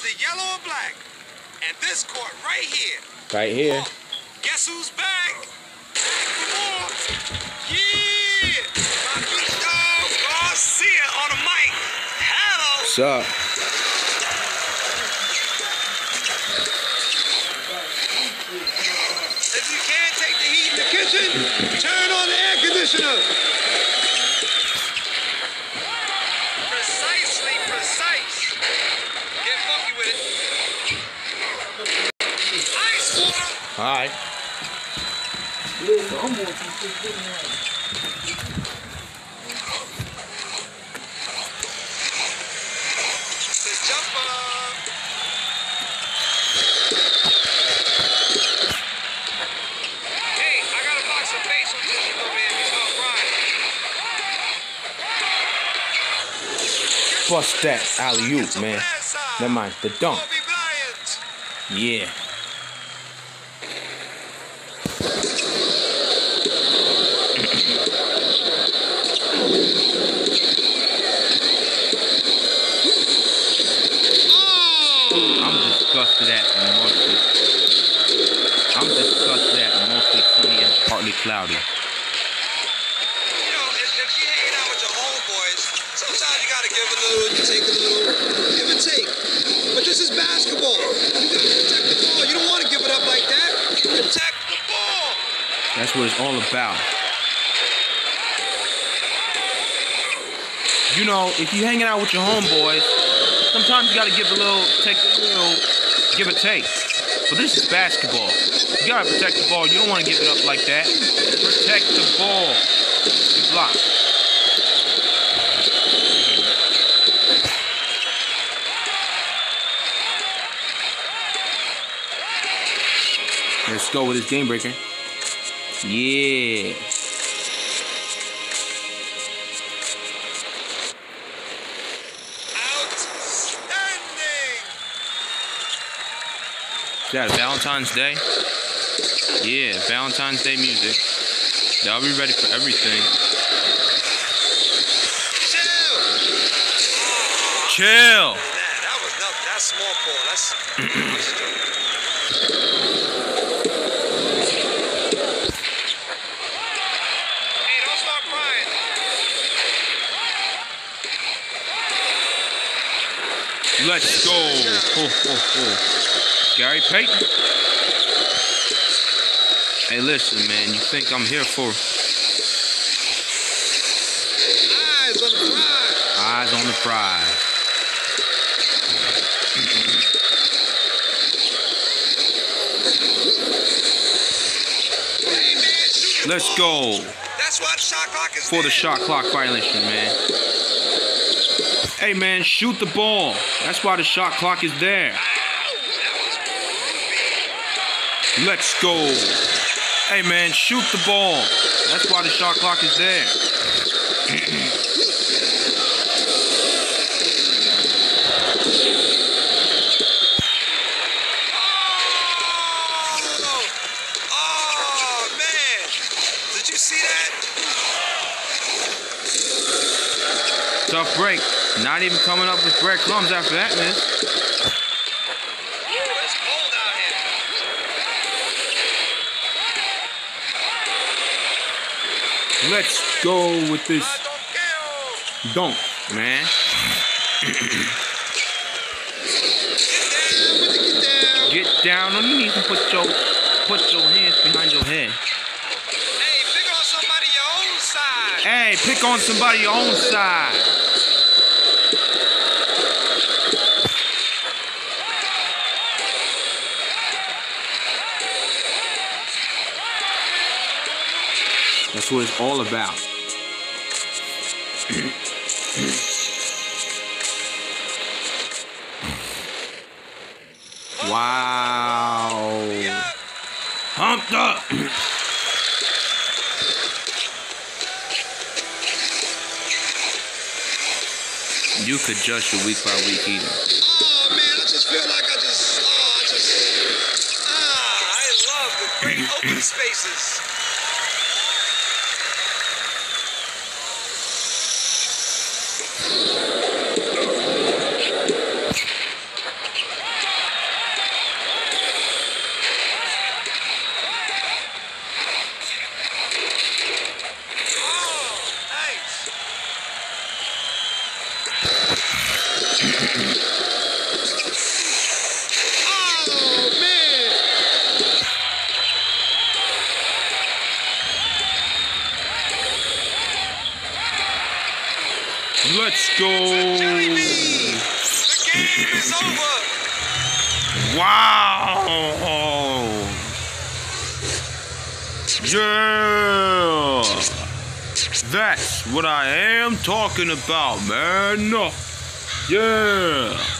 either yellow or black. And this court right here. Right here. Oh, guess who's back? Back for more. Yeah. Marquito Garcia on the mic. Hello. What's up? If you can't take the heat in the kitchen, turn on the air conditioner. Precisely precise. Get funky with it. Ice water. All right. The jumper. Hey, I got a box of facial tissue over here if you start crying. Bust that alley-oop, man. Never mind. The dunk. Kobe Bryant. Yeah. I'm disgusted at mostly. I'm disgusted at mostly sunny and partly cloudy. You know, if you're hanging out with your homeboys, sometimes you gotta give a little, you take a little, give and take. But this is basketball. You gotta protect the ball. You don't want to give it up like that. Protect the ball. That's what it's all about. You know, if you're hanging out with your homeboys, sometimes you gotta give a little, take a little, give or take. But this is basketball. You gotta protect the ball. You don't want to give it up like that. Protect the ball. You block. Let's go with this game breaker. Yeah. Outstanding. Is that Valentine's Day? Yeah, Valentine's Day music. Y'all be ready for everything. Chill. That was nothing. That's small ball. That's. Hey, don't start crying. Let's go. Ho, ho, ho. Gary Payton. Hey, listen, man. You think I'm here for Eyes on the prize. eyes on the prize? Hey, man, shoot the Let's ball. go That's why the shot clock is for the there. shot clock violation, man. Hey, man, shoot the ball. That's why the shot clock is there. Let's go. Hey, man, shoot the ball. That's why the shot clock is there. Oh, man. Did you see that? Tough break. Not even coming up with breadcrumbs after that, man. It's cold out here. Let's go with this Don't kill. dunk, man. Get down. Get down on your knees and put your hands behind your head. Hey, pick on somebody your own side. Hey, pick on somebody your own side. That's what it's all about. Wow. Pumped up. You could judge the week by week eating. Oh, man, I just feel like I love the great open spaces. Let's go. Jelly bean. The game is over. Wow. Yeah. That's what I am talking about, man. Yeah.